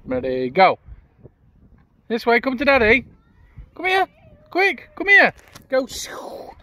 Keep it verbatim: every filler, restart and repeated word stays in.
Ready, go. This way, come to Daddy. Come here. Quick, come here. Go.